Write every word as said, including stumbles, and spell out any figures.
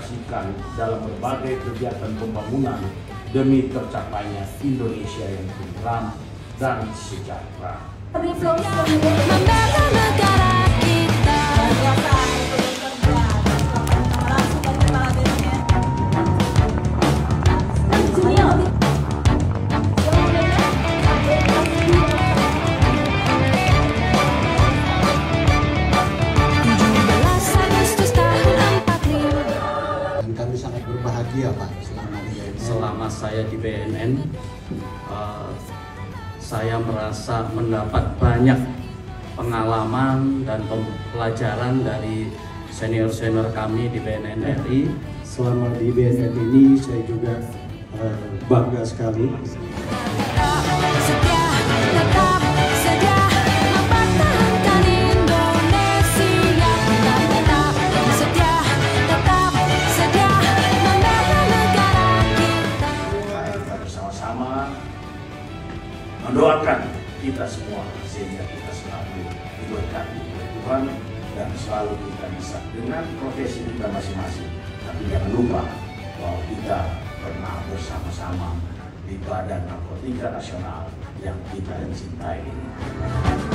diaplikasikan dalam berbagai kegiatan pembangunan demi tercapainya Indonesia yang tentram dan sejahtera. Membela negara kita. Kami sangat berbahagia Pak selama di B N N. Selama saya di B N N, uh, saya merasa mendapat banyak pengalaman dan pelajaran dari senior-senior kami di B N N R I. Selama di B N N ini saya juga uh, bangga sekali. Setia, tetap sedia mempertahankan Indonesia. Kita tetap setia, tetap sedia membela negara kita. Mari kita bersama-sama mendoakan kita semua sehingga kita selalu diberkati oleh Tuhan dan selalu kita bisa dengan profesi kita masing-masing. Tapi jangan lupa bahwa kita pernah bersama-sama di Badan Narkotika Nasional yang kita cintai ini.